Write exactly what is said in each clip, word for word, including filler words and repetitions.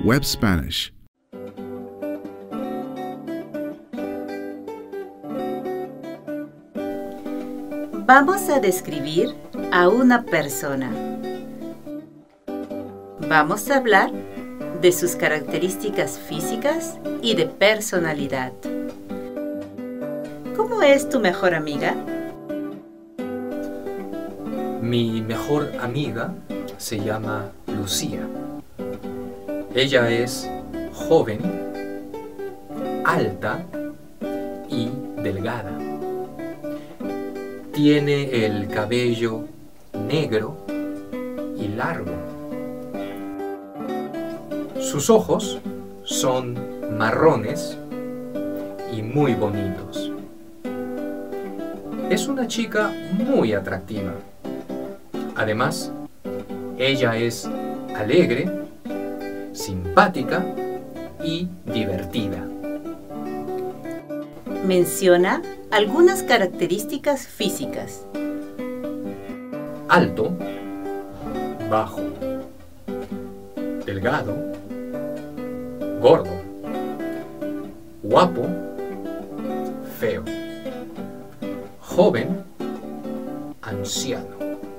Web Spanish. Vamos a describir a una persona. Vamos a hablar de sus características físicas y de personalidad. ¿Cómo es tu mejor amiga? Mi mejor amiga se llama Lucía. Ella es joven, alta y delgada. Tiene el cabello negro y largo. Sus ojos son marrones y muy bonitos. Es una chica muy atractiva. Además, ella es alegre, simpática y divertida. Menciona algunas características físicas. Alto, bajo, delgado, gordo, guapo, feo, joven, anciano.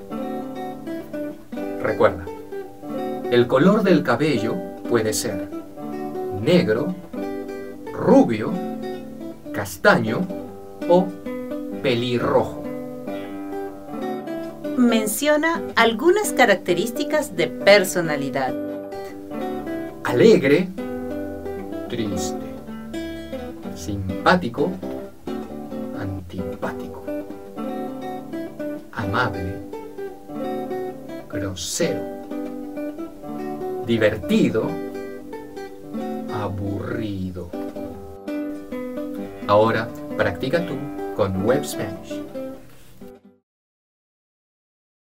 Recuerda, el color del cabello puede ser negro, rubio, castaño o pelirrojo. Menciona algunas características de personalidad. Alegre, triste, simpático, antipático, amable, grosero, divertido, aburrido. Ahora practica tú con Web Spanish.